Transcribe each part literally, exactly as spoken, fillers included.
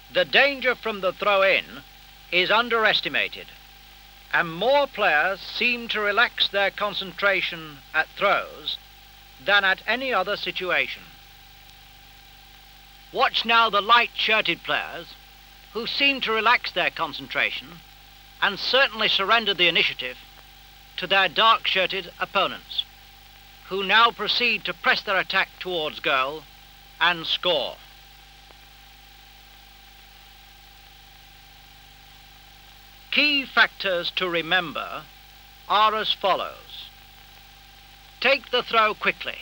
The danger from the throw-in is underestimated, and more players seem to relax their concentration at throws than at any other situation. Watch now the light-shirted players, who seem to relax their concentration and certainly surrender the initiative to their dark-shirted opponents, who now proceed to press their attack towards goal and score. Key factors to remember are as follows. Take the throw quickly.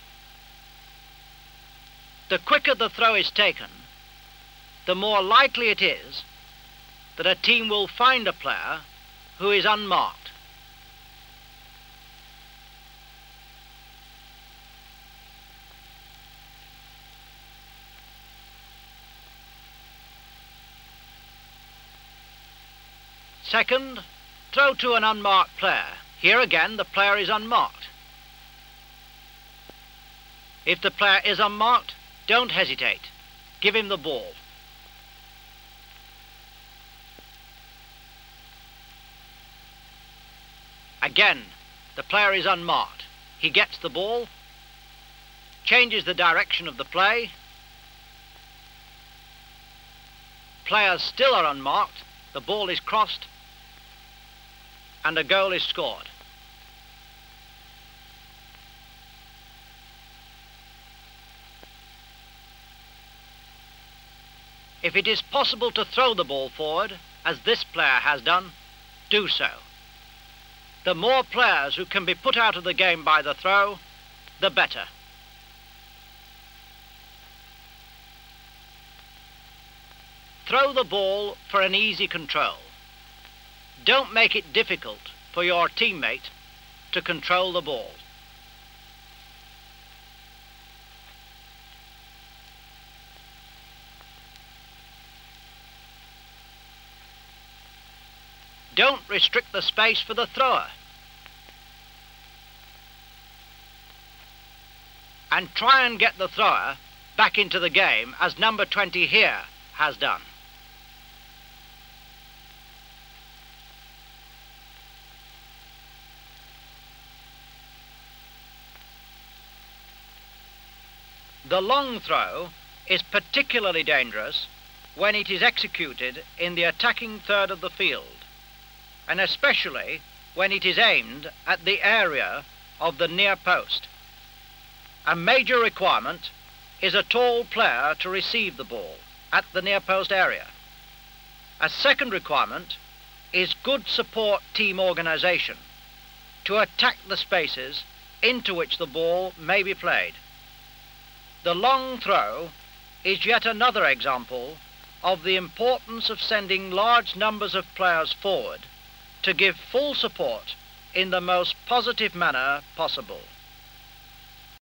The quicker the throw is taken, the more likely it is that a team will find a player who is unmarked. Second, throw to an unmarked player. Here again, the player is unmarked. If the player is unmarked, don't hesitate. Give him the ball. Again, the player is unmarked. He gets the ball, changes the direction of the play. Players still are unmarked. The ball is crossed, and a goal is scored. If it is possible to throw the ball forward, as this player has done, do so. The more players who can be put out of the game by the throw, the better. Throw the ball for an easy control. Don't make it difficult for your teammate to control the ball. Don't restrict the space for the thrower. And try and get the thrower back into the game as number twenty here has done. The long throw is particularly dangerous when it is executed in the attacking third of the field, and especially when it is aimed at the area of the near post. A major requirement is a tall player to receive the ball at the near post area. A second requirement is good support team organisation to attack the spaces into which the ball may be played. The long throw is yet another example of the importance of sending large numbers of players forward to give full support in the most positive manner possible.